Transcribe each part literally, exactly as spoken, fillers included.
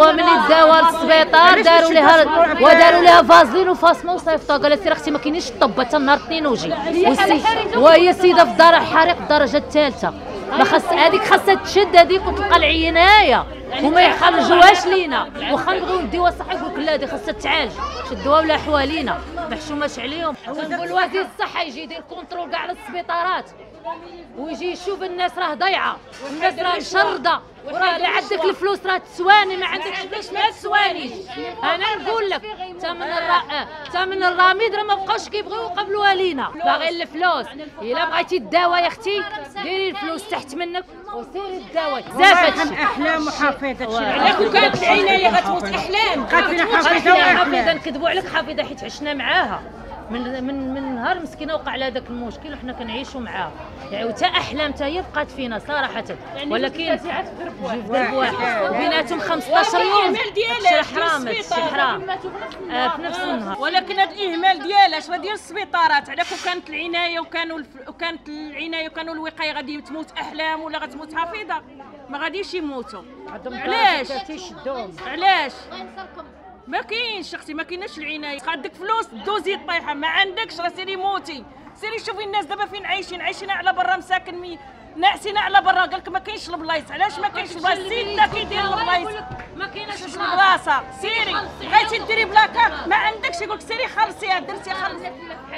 هو ملي تزاوى للسبيطار داروا لها وداروا لها فازلين وفاصمه وصيفطوها. قالت لي اختي ما كاينينش الطب حتى نهار الاثنين وجي، وهي السيده في الدار حريق الدرجه الثالثه. ما خاص هذيك خاصها تشد هذيك وتلقى العينايه وما يخرجوهاش لينا، واخا نبغيو نديوها صح يقول لك لا هذه خاصها تعالج، شدوها ولا حوالينا ما حشوماش عليهم. نقول وزير الصحه يجي يدير كونترول كاع على السبيطارات ويجي يشوف الناس راه ضايعه، الناس راه مشرده، وراه لا عندك الفلوس راه تسواني، ما عندكش فلوس ما تسوانيش. انا نقول لك ثمن الرا ثمن الراميد راه ما بقاوش كيبغيو يقبلوها لينا، باغيين الفلوس. الا بغيتي الدواء يا اختي ديري الفلوس تحت منك وسيري الدواء. بزاف هادشي احلام وحافظه. عليك كانت العنايه غتموت احلام، قاتلين حافظه حافظه نكذبوا عليك حافظه حيت عشنا معاها من من من نهار مسكينه وقع لها داك المشكل وحنا كنعيشوا معاها، يعني وتا احلام حتى هي بقات فينا صراحه، ولكن جوج درب واحد بيناتهم خمسطاش يوم شي حرام شي حرام آه في نفس النهار. ولكن هذا الاهمال ديالها اش ديال السبيطارات على كون كانت العنايه وكانوا الف... وكانت العنايه وكانوا الوقايه غادي تموت احلام ولا غتموت حفيظه، ما غاديش يموتوا. علاش علاش ما كاينش اختي؟ ما كايناش العنايه. عندك فلوس دوزي طايحه، ما عندكش راه سيري موتي. سيري شوفي الناس دابا فين عايشين، عايشين على برا مساكن مي ناعسين على برا. قالك ما كاينش البلايص، علاش ما كاينش البلايص؟ سيدنا كيدير البلايص ما كايناش البلاصه. سيري بغيتي ديري بلاكا ما عندكش، يقولك سيري خلصيها، درتي خلصي.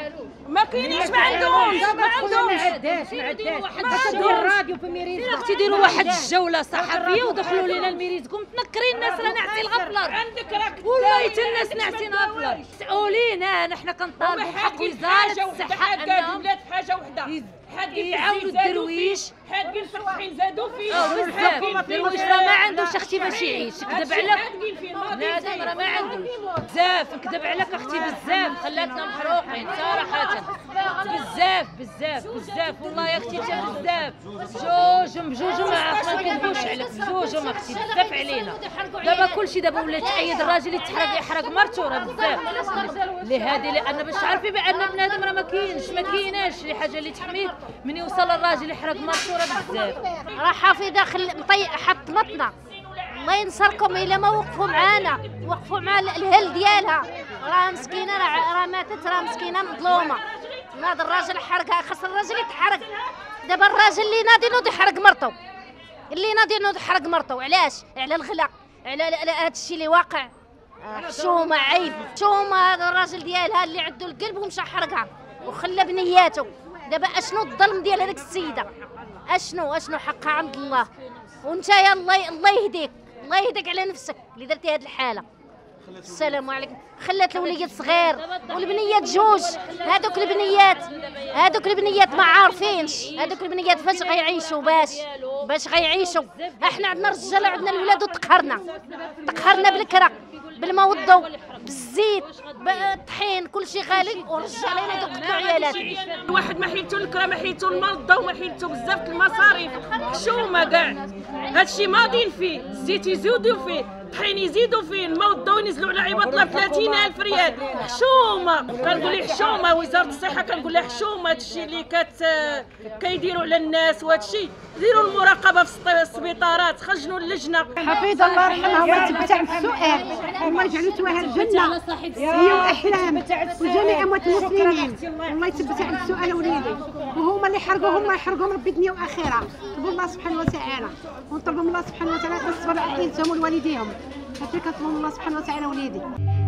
ما كاينينش، ما عندهمش ما عندهمش ما عداش ما عداش حتى دير الراديو في ميريز. اختي ديروا واحد الجوله صحفيه ودخلوا لينا الميريز، قوم تنكري الناس راه ناعسين غفلر. عندك راك والله حتى الناس ناعسين غفلر. مسؤولين حنا كنطالبوا بحق وزاره الصحه انهم ولات في حاجه وحده يعاونوا الدرويش. حادين في الطحين زادوا فيه بزاف. الدرويش راه ما عندوش اختي باش يعيش، كذب عليك بنادم راه ما عندوش. بزاف نكذب عليك اختي بزاف، خلاتنا محروقين صراحه بزاف بزاف بزاف والله يا اختي حتى بزاف. بجوج بجوج ما نكذبوش عليك، بجوج اختي بزاف علينا. دابا كلشي دابا ولا تأيد الراجل يتحرق يحرق مرته راه بزاف لهذه، لان باش تعرفي بان بنادم راه ما كاينش ما كايناش شي حاجه اللي تحميك من يوصل الراجل يحرق مرته راه بزاف. راه حافظه خل مطي حطمتنا، الله ينصركم الا ما وقفوا معانا، وقفوا مع الهل ديالها. راه مسكينه راه راه ماتت، راه مسكينه مظلومه. هذا الراجل حرقها، خاص الراجل يتحرق. دابا الراجل اللي ناضي نوض يحرق مرته، اللي ناضي نوض يحرق مرته. علاش؟ على الغلا، على هذا الشيء اللي واقع. حشومه عيب، حشومه. هذا الراجل ديالها اللي عنده القلب ومشى حرقها وخلى بنياته. دابا اشنو الظلم ديال هذيك السيده؟ اشنو اشنو حقها عند الله. وانت يا الله الله يهديك، الله يهديك على نفسك اللي درتي هذه الحاله. السلام عليكم. خلات الوليد صغير والبنيات جوج. هذوك البنيات هذوك البنيات ما عارفينش، هذوك البنيات فاش غيعيشوا، باش باش غيعيشوا. احنا عندنا رجاله وعندنا الولاد وتقهرنا تقهرنا بالكرا بالموضو بالزيت بالطحين، كل شيء غالي ورجال علينا دوك العيالات. واحد ما حيلتو الكرا، ما حيلتو المرضى، وما حيلتو بزاف المصاريف. حشومه كاع هادشي ماضيين فيه، الزيت يزيدوا فيه، الطحين يزيدوا فيه، الموضه ينزلوا على عباد ثلاثين ألف ريال. حشومه كنقول لها حشومه. وزاره الصحه كنقول لها حشومه. هادشي اللي كت كيديروا على الناس وهادشي ديروا المراقبه في السبيطارات، خرجوا اللجنه. حفيظه الله يرحمها ويثبتها على السؤال، الله يجعل توها الجنه هي واحلام وجميع اموات المسلمين. الله يثبتها على السؤال وليدي، وهما اللي حرقوا هما يحرقوا ربي دنيا واخره. طلبوا الله سبحانه وتعالى، ونطلبوا من الله سبحانه وتعالى الصبر على عائلتهم ووالديهم. هادشي كنطلبوا من الله سبحانه وتعالى وليدي.